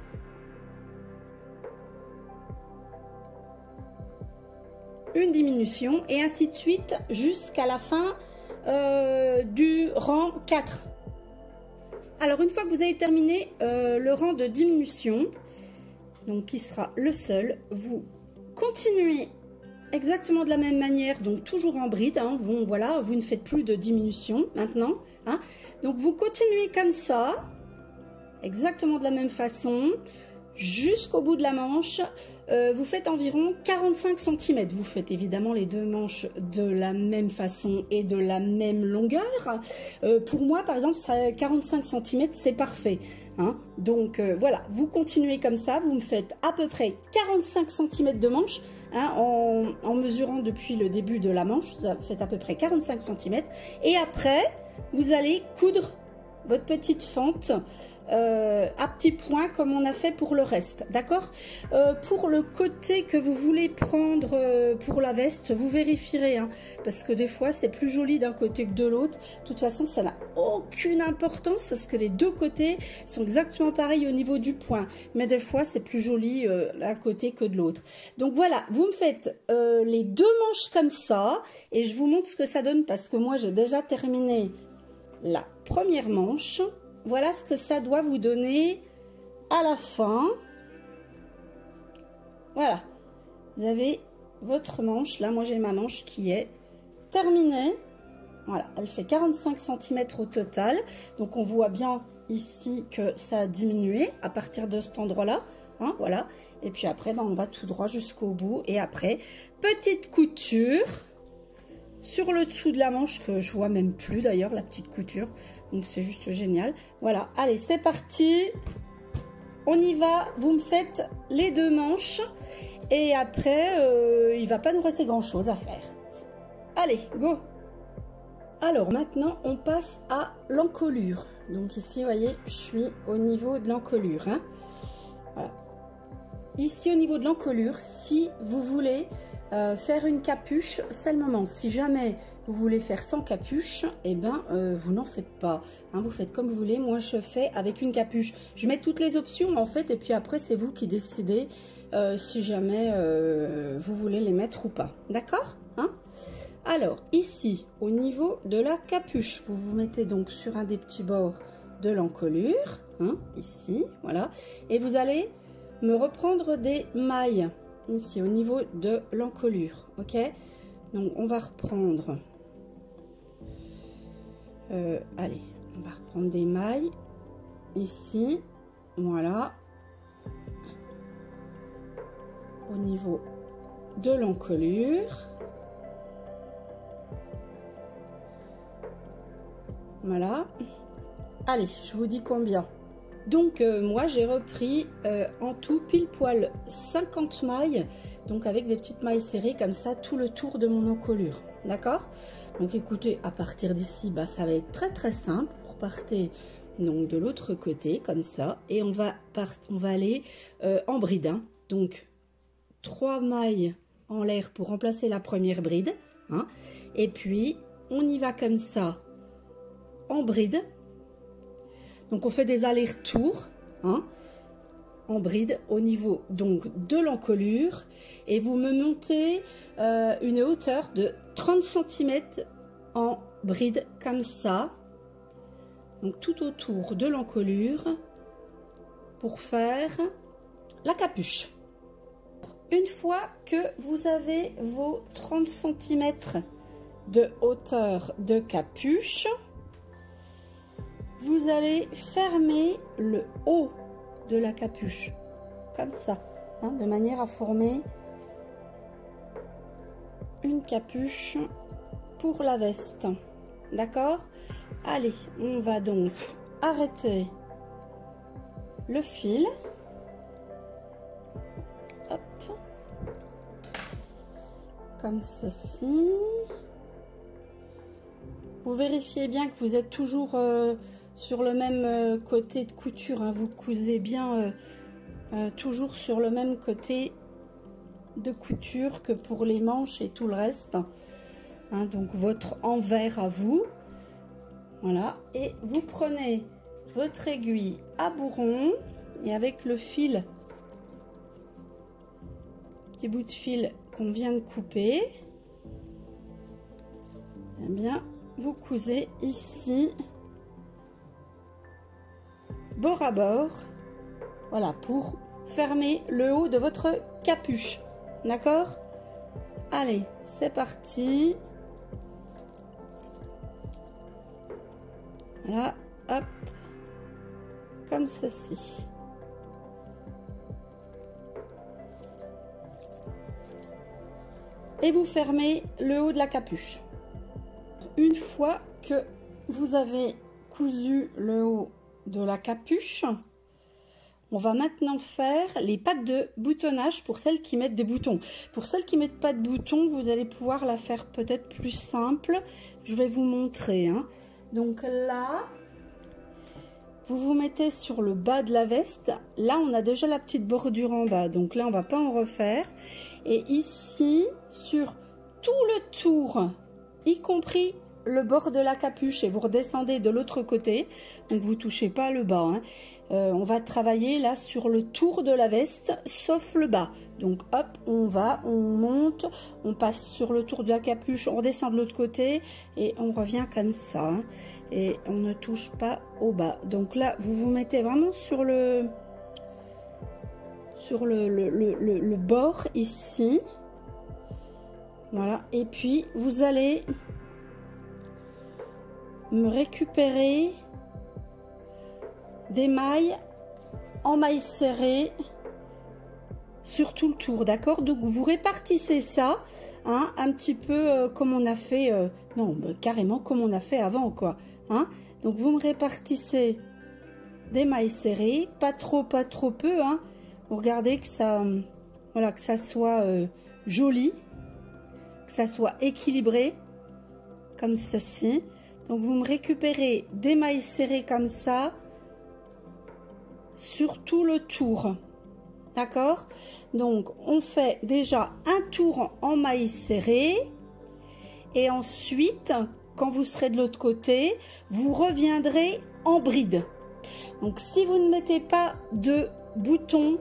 une diminution et ainsi de suite jusqu'à la fin du rang 4. Alors une fois que vous avez terminé le rang de diminution, donc qui sera le seul, vous continuez exactement de la même manière, donc toujours en bride, hein, bon voilà, vous ne faites plus de diminution maintenant, hein, donc vous continuez comme ça, exactement de la même façon, jusqu'au bout de la manche. Vous faites environ 45 cm. Vous faites évidemment les 2 manches de la même façon et de la même longueur. Pour moi, par exemple, 45 cm, c'est parfait, hein. Donc voilà, vous continuez comme ça. Vous me faites à peu près 45 cm de manche, hein, en mesurant depuis le début de la manche. Vous faites à peu près 45 cm. Et après, vous allez coudre votre petite fente à petits points comme on a fait pour le reste, d'accord. Pour le côté que vous voulez prendre pour la veste, vous vérifierez, hein, parce que des fois c'est plus joli d'un côté que de l'autre. De toute façon ça n'a aucune importance parce que les 2 côtés sont exactement pareils au niveau du point, mais des fois c'est plus joli d'un côté que de l'autre. Donc voilà, vous me faites les 2 manches comme ça et je vous montre ce que ça donne parce que moi j'ai déjà terminé la première manche. Voilà ce que ça doit vous donner à la fin. Voilà, vous avez votre manche. Là, moi, j'ai ma manche qui est terminée. Voilà, elle fait 45 cm au total. Donc, on voit bien ici que ça a diminué à partir de cet endroit-là. Hein, voilà. Et puis après, ben, on va tout droit jusqu'au bout. Et après, petite couture sur le dessous de la manche, que je vois même plus d'ailleurs, la petite couture. Donc c'est juste génial. Voilà, allez, c'est parti. On y va. Vous me faites les 2 manches. Et après, il va pas nous rester grand chose à faire. Allez, go. Alors maintenant, on passe à l'encolure. Donc ici, vous voyez, je suis au niveau de l'encolure, hein. Voilà. Ici, au niveau de l'encolure, si vous voulez faire une capuche, c'est le moment. Si jamais vous voulez faire sans capuche, eh ben vous n'en faites pas, hein, vous faites comme vous voulez. Moi je fais avec une capuche. Je mets toutes les options en fait et puis après c'est vous qui décidez si jamais vous voulez les mettre ou pas, d'accord, hein. Alors ici au niveau de la capuche, vous vous mettez donc sur un des petits bords de l'encolure, hein, ici, voilà, et vous allez me reprendre des mailles ici au niveau de l'encolure, ok. Donc on va reprendre allez, on va reprendre des mailles ici, voilà, au niveau de l'encolure. Voilà. Allez, je vous dis combien. Donc moi j'ai repris en tout pile poil 50 mailles, donc avec des petites mailles serrées comme ça tout le tour de mon encolure, d'accord? Donc écoutez, à partir d'ici, bah, ça va être très simple. Vous repartez donc de l'autre côté comme ça et on va aller en bride, hein. Donc 3 mailles en l'air pour remplacer la première bride, hein. Et puis on y va comme ça en bride. Donc on fait des allers-retours, hein, en bride au niveau donc de l'encolure et vous me montez une hauteur de 30 cm en bride comme ça, donc tout autour de l'encolure pour faire la capuche. Une fois que vous avez vos 30 cm de hauteur de capuche, vous allez fermer le haut de la capuche, comme ça, hein, de manière à former une capuche pour la veste. D'accord? Allez, on va donc arrêter le fil. Hop. Comme ceci. Vous vérifiez bien que vous êtes toujours sur le même côté de couture, hein. Vous cousez bien toujours sur le même côté de couture que pour les manches et tout le reste, hein. Donc votre envers à vous, voilà, et vous prenez votre aiguille à bourron et avec le fil, petit bout de fil qu'on vient de couper, eh bien vous cousez ici bord à bord, voilà, pour fermer le haut de votre capuche, d'accord? Allez, c'est parti. Voilà, hop, comme ceci. Et vous fermez le haut de la capuche. Une fois que vous avez cousu le haut de la capuche, on va maintenant faire les pattes de boutonnage pour celles qui mettent des boutons. Pour celles qui mettent pas de boutons, vous allez pouvoir la faire peut-être plus simple. Je vais vous montrer, hein. Donc là, vous vous mettez sur le bas de la veste. Là, on a déjà la petite bordure en bas, donc là, on va pas en refaire. Et ici, sur tout le tour, y compris le bord de la capuche, et vous redescendez de l'autre côté, donc vous touchez pas le bas, hein. On va travailler là sur le tour de la veste sauf le bas, donc hop, on monte, on passe sur le tour de la capuche, on redescend de l'autre côté et on revient comme ça, hein. Et on ne touche pas au bas. Donc là vous vous mettez vraiment sur le bord ici, voilà, et puis vous allez me récupérer des mailles en mailles serrées sur tout le tour, d'accord? Donc vous répartissez ça, hein, un petit peu comme on a fait, non, bah, carrément comme on a fait avant, quoi, hein. Donc vous me répartissez des mailles serrées, pas trop peu, hein. Vous regardez que ça, voilà, que ça soit joli, que ça soit équilibré, comme ceci. Donc vous me récupérez des mailles serrées comme ça sur tout le tour, d'accord? Donc on fait déjà un tour en mailles serrées et ensuite quand vous serez de l'autre côté vous reviendrez en bride. Donc si vous ne mettez pas de boutons,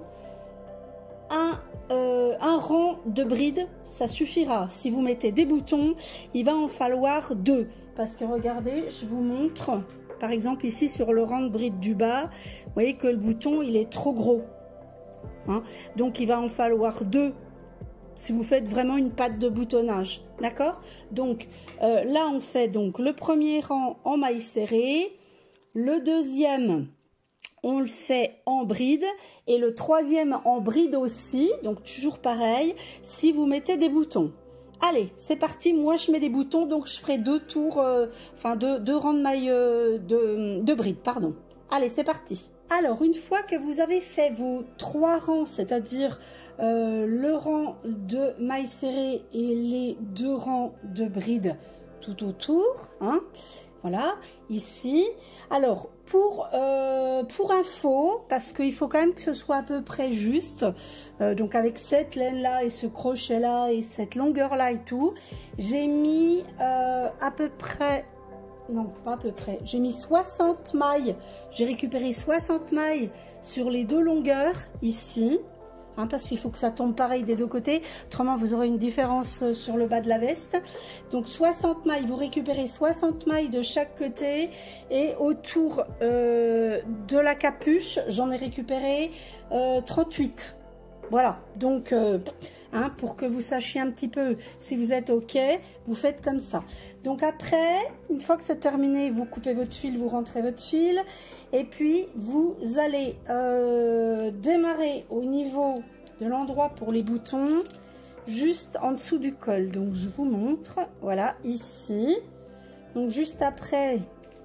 un rang de bride ça suffira. Si vous mettez des boutons, il va en falloir 2, parce que regardez, je vous montre par exemple ici sur le rang de bride du bas, vous voyez que le bouton il est trop gros, hein, donc il va en falloir 2 si vous faites vraiment une patte de boutonnage, d'accord? Donc là on fait donc le premier rang en mailles serrées, le deuxième on le fait en bride et le troisième en bride aussi, donc toujours pareil, si vous mettez des boutons. Allez, c'est parti, moi je mets des boutons, donc je ferai 2 tours, deux rangs de mailles de bride, pardon. Allez, c'est parti. Alors, une fois que vous avez fait vos 3 rangs, c'est-à-dire le rang de mailles serrées et les 2 rangs de bride tout autour, hein, voilà, ici. Alors, pour info, parce qu'il faut quand même que ce soit à peu près juste, donc avec cette laine-là et ce crochet-là et cette longueur-là et tout, j'ai mis à peu près... Non, pas à peu près. J'ai mis 60 mailles. J'ai récupéré 60 mailles sur les 2 longueurs ici. Hein, parce qu'il faut que ça tombe pareil des 2 côtés. Autrement, vous aurez une différence sur le bas de la veste. Donc, 60 mailles. Vous récupérez 60 mailles de chaque côté. Et autour de la capuche, j'en ai récupéré 38. Voilà. Donc... hein, pour que vous sachiez un petit peu si vous êtes OK, vous faites comme ça. Donc après, une fois que c'est terminé, vous coupez votre fil, vous rentrez votre fil et puis vous allez démarrer au niveau de l'endroit pour les boutons, juste en dessous du col. Donc je vous montre, voilà, ici. Donc juste après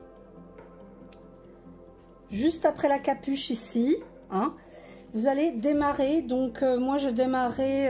la capuche ici, hein. Vous allez démarrer, donc moi je démarrais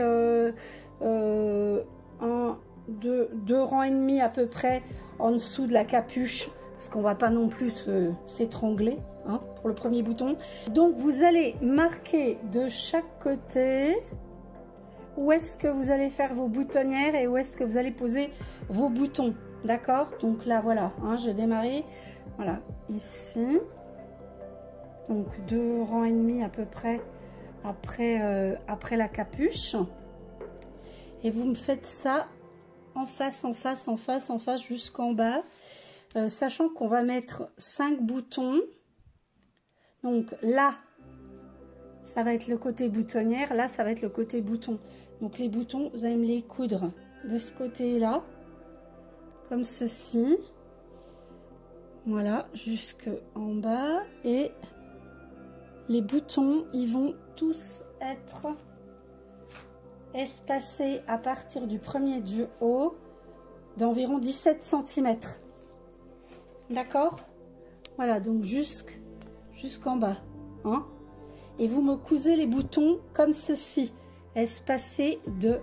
2 rangs et demi à peu près en dessous de la capuche, parce qu'on va pas non plus s'étrangler, hein, pour le premier bouton. Donc vous allez marquer de chaque côté où est-ce que vous allez faire vos boutonnières et où est-ce que vous allez poser vos boutons, d'accord? Donc là voilà, hein, j'ai démarré, voilà, ici. Donc 2 rangs et demi à peu près après la capuche. Et vous me faites ça en face, en face, en face, en face jusqu'en bas. Sachant qu'on va mettre 5 boutons. Donc là, ça va être le côté boutonnière. Là, ça va être le côté bouton. Donc les boutons, vous allez me les coudre de ce côté-là. Comme ceci. Voilà, jusqu'en bas. Et... les boutons, ils vont tous être espacés à partir du premier du haut d'environ 17 cm. D'accord? Voilà, donc jusqu'en bas. Hein? Et vous me cousez les boutons comme ceci, espacés de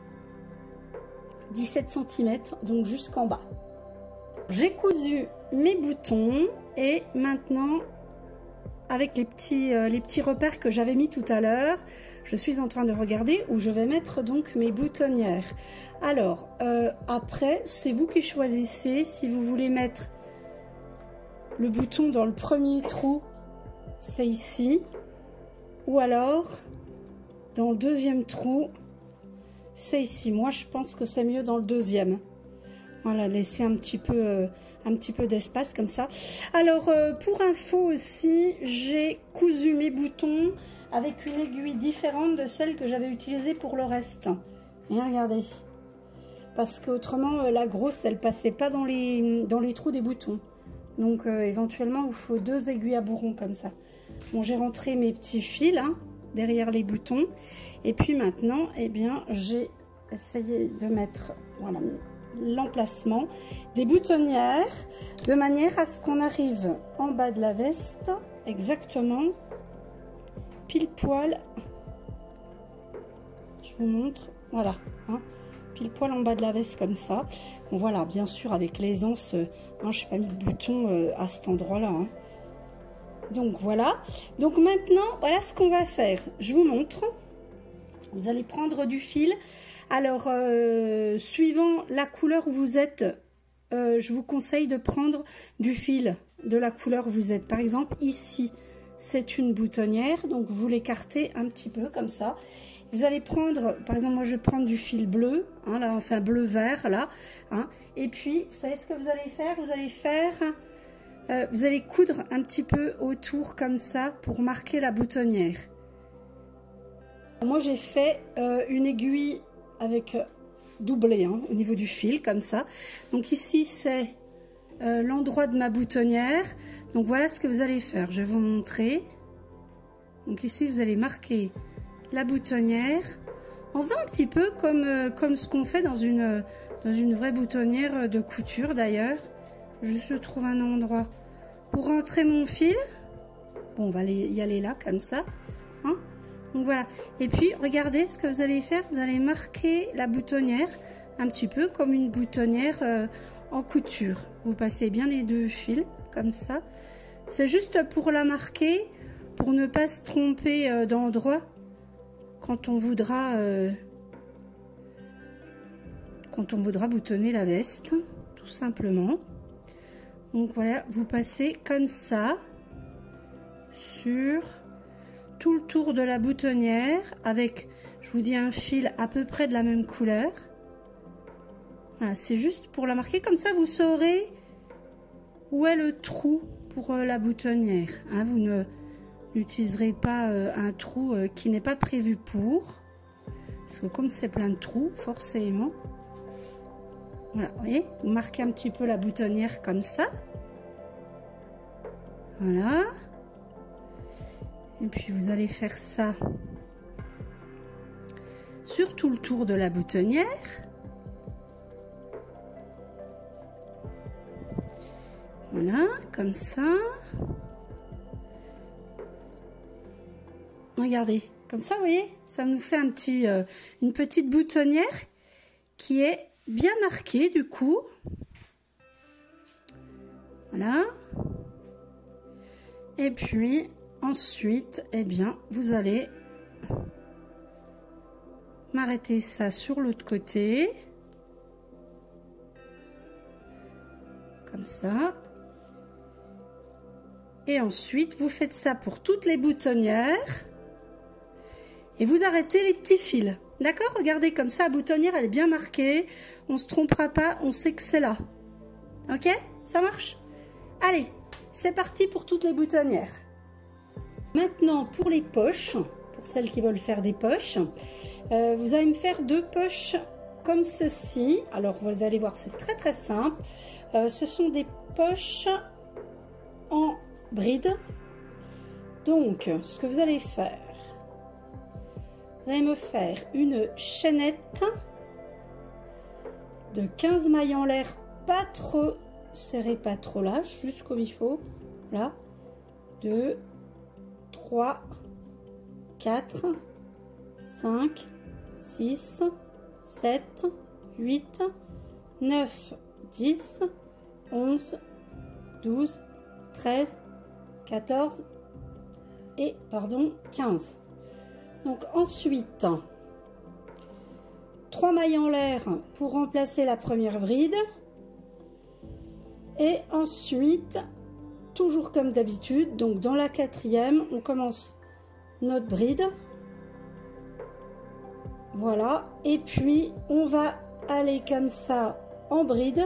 17 cm, donc jusqu'en bas. J'ai cousu mes boutons et maintenant... avec les petits repères que j'avais mis tout à l'heure, je suis en train de regarder où je vais mettre donc mes boutonnières. Alors, après, c'est vous qui choisissez si vous voulez mettre le bouton dans le premier trou, c'est ici, ou alors dans le deuxième trou, c'est ici. Moi, je pense que c'est mieux dans le deuxième. Voilà, laisser un petit peu d'espace comme ça. Alors, pour info aussi, j'ai cousu mes boutons avec une aiguille différente de celle que j'avais utilisée pour le reste. Et regardez. Parce qu'autrement, la grosse, elle passait pas dans les trous des boutons. Donc, éventuellement, il faut 2 aiguilles à bourron comme ça. Bon, j'ai rentré mes petits fils, hein, derrière les boutons. Et puis maintenant, eh bien, j'ai essayé de mettre... voilà, l'emplacement des boutonnières de manière à ce qu'on arrive en bas de la veste exactement pile poil, je vous montre, voilà, hein, pile poil en bas de la veste comme ça. Bon, voilà, bien sûr avec l'aisance, hein, je n'ai pas mis de bouton à cet endroit là, hein. Donc voilà, donc maintenant voilà ce qu'on va faire, je vous montre. Vous allez prendre du fil. Alors, suivant la couleur où vous êtes, je vous conseille de prendre du fil de la couleur où vous êtes. Par exemple, ici, c'est une boutonnière, donc vous l'écartez un petit peu comme ça. Vous allez prendre, par exemple, moi je vais prendre du fil bleu, hein, là, enfin bleu-vert, là. Hein, et puis, vous savez ce que vous allez faire? Vous allez coudre un petit peu autour comme ça pour marquer la boutonnière. Moi, j'ai fait une aiguille avec doublé, hein, au niveau du fil comme ça. Donc ici c'est l'endroit de ma boutonnière. Donc voilà ce que vous allez faire, je vais vous montrer. Donc ici, vous allez marquer la boutonnière en faisant un petit peu comme ce qu'on fait dans une vraie boutonnière de couture d'ailleurs. Juste, je trouve un endroit pour rentrer mon fil. Bon, on va y aller là, comme ça. Hein? Donc voilà. Et puis, regardez ce que vous allez faire. Vous allez marquer la boutonnière un petit peu comme une boutonnière en couture. Vous passez bien les deux fils, comme ça. C'est juste pour la marquer, pour ne pas se tromper d'endroit quand on voudra boutonner la veste, tout simplement. Donc voilà, vous passez comme ça sur tout le tour de la boutonnière avec, je vous dis, un fil à peu près de la même couleur. Voilà, c'est juste pour la marquer, comme ça vous saurez où est le trou pour la boutonnière. Hein, vous n'utiliserez pas un trou qui n'est pas prévu pour, parce que comme c'est plein de trous, forcément. Voilà, vous voyez, vous marquez un petit peu la boutonnière comme ça. Voilà. Et puis vous allez faire ça sur tout le tour de la boutonnière. Voilà, comme ça. Regardez, comme ça, vous voyez, ça nous fait une petite boutonnière qui est bien marquée du coup. Voilà. Et puis ensuite, eh bien, vous allez m'arrêter ça sur l'autre côté. Comme ça. Et ensuite, vous faites ça pour toutes les boutonnières. Et vous arrêtez les petits fils. D'accord? Regardez, comme ça, la boutonnière, elle est bien marquée. On ne se trompera pas, on sait que c'est là. Ok? Ça marche? Allez, c'est parti pour toutes les boutonnières. Maintenant, pour les poches, pour celles qui veulent faire des poches, vous allez me faire 2 poches comme ceci. Alors, vous allez voir, c'est très très simple. Ce sont des poches en bride. Donc, ce que vous allez faire, vous allez me faire une chaînette de 15 mailles en l'air, pas trop serré, pas trop lâche, juste comme il faut. Là, 2, 3, 4, 5, 6, 7, 8, 9, 10, 11, 12, 13, 14 et, 15. Donc ensuite, 3 mailles en l'air pour remplacer la première bride. Et ensuite, toujours comme d'habitude, donc dans la 4e, on commence notre bride. Voilà. Et puis, on va aller comme ça en bride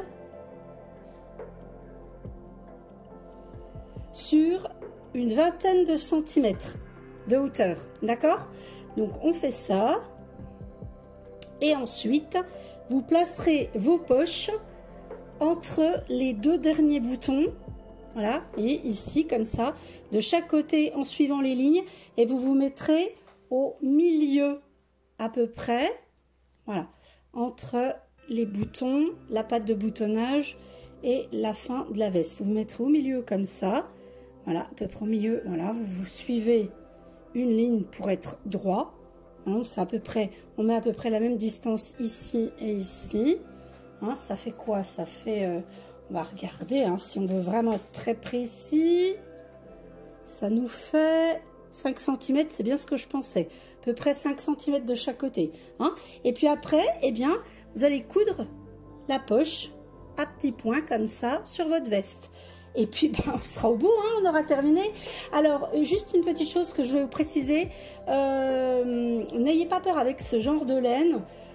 sur une vingtaine de centimètres de hauteur, d'accord? Donc on fait ça et ensuite vous placerez vos poches entre les 2 derniers boutons, voilà, et ici comme ça, de chaque côté en suivant les lignes, et vous vous mettrez au milieu à peu près, voilà, entre les boutons, la patte de boutonnage et la fin de la veste. Vous vous mettrez au milieu comme ça, voilà, à peu près au milieu, voilà, vous suivez une ligne pour être droit. Hein, on met à peu près la même distance ici et ici. Hein, ça fait quoi? Ça fait, on va regarder, hein, si on veut vraiment être très précis, ça nous fait 5 cm, c'est bien ce que je pensais. À peu près 5 cm de chaque côté. Hein. Et puis après, eh bien, vous allez coudre la poche à petits points comme ça sur votre veste. Et puis, on sera au bout, hein, on aura terminé. Alors, juste une petite chose que je vais vous préciser. N'ayez pas peur avec ce genre de laine.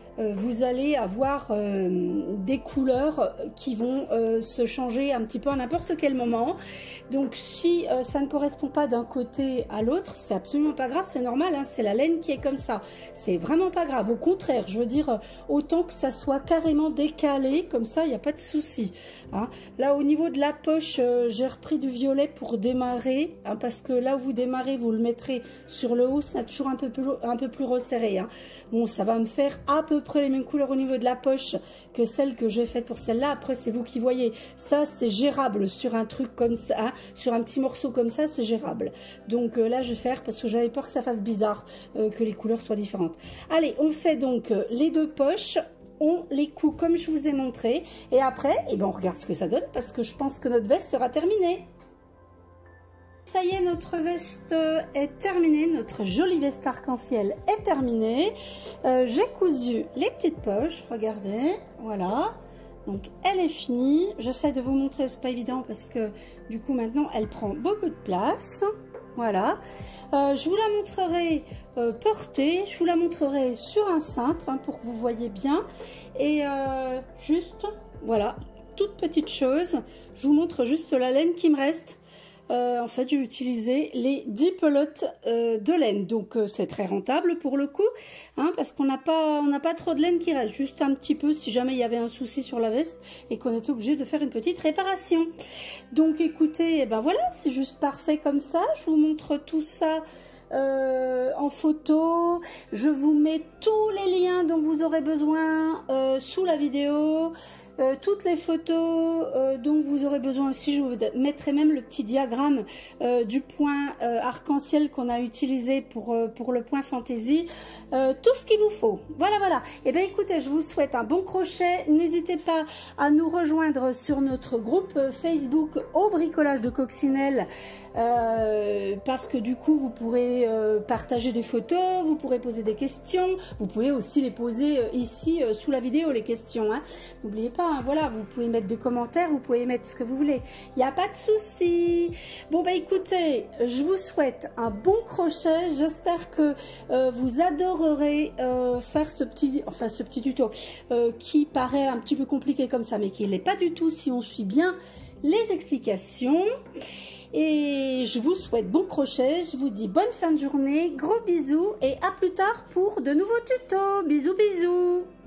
vous allez avoir des couleurs qui vont se changer un petit peu à n'importe quel moment. Donc si ça ne correspond pas d'un côté à l'autre, c'est absolument pas grave, c'est normal, hein, c'est la laine qui est comme ça. C'est vraiment pas grave, au contraire, je veux dire, autant que ça soit carrément décalé, comme ça, il n'y a pas de souci. Hein. Là, au niveau de la poche, j'ai repris du violet pour démarrer, hein, parce que là où vous démarrez, vous le mettrez sur le haut, c'est toujours un peu plus resserré. Hein. Bon, ça va me faire à peu près les mêmes couleurs au niveau de la poche que celle que j'ai faite pour celle-là. Après, c'est vous qui voyez. Ça, c'est gérable sur un truc comme ça, hein, sur un petit morceau comme ça, c'est gérable. Donc là, je vais faire parce que j'avais peur que ça fasse bizarre, que les couleurs soient différentes. Allez, on fait donc les deux poches. On les coud comme je vous ai montré. Et après, eh ben, on regarde ce que ça donne parce que je pense que notre veste sera terminée. Ça y est, notre veste est terminée, notre jolie veste arc-en-ciel est terminée. J'ai cousu les petites poches, regardez, voilà. Donc elle est finie. J'essaie de vous montrer, c'est pas évident parce que du coup maintenant elle prend beaucoup de place. Voilà. Je vous la montrerai portée, je vous la montrerai sur un cintre hein, pour que vous voyez bien. Et juste, voilà, toute petite chose. Je vous montre juste la laine qui me reste. En fait, j'ai utilisé les 10 pelotes de laine. Donc, c'est très rentable pour le coup, hein, parce qu'on n'a pas trop de laine qui reste. Juste un petit peu si jamais il y avait un souci sur la veste et qu'on était obligé de faire une petite réparation. Donc, écoutez, eh ben voilà, c'est juste parfait comme ça. Je vous montre tout ça en photo. Je vous mets tous les liens dont vous aurez besoin sous la vidéo. Toutes les photos dont vous aurez besoin aussi, je vous mettrai même le petit diagramme du point arc-en-ciel qu'on a utilisé pour le point fantaisie, tout ce qu'il vous faut. Voilà, voilà. Et bien écoutez, je vous souhaite un bon crochet. N'hésitez pas à nous rejoindre sur notre groupe Facebook au bricolage de Coccinelle, parce que du coup vous pourrez partager des photos, vous pourrez poser des questions, vous pouvez aussi les poser ici sous la vidéo, les questions, hein. N'oubliez pas, hein, voilà, vous pouvez mettre des commentaires, vous pouvez mettre ce que vous voulez, il n'y a pas de souci. Bon bah écoutez, je vous souhaite un bon crochet, j'espère que vous adorerez faire ce petit tuto qui paraît un petit peu compliqué comme ça, mais qui ne l'est pas du tout si on suit bien les explications. Et je vous souhaite bon crochet, je vous dis bonne fin de journée, gros bisous et à plus tard pour de nouveaux tutos. Bisous bisous.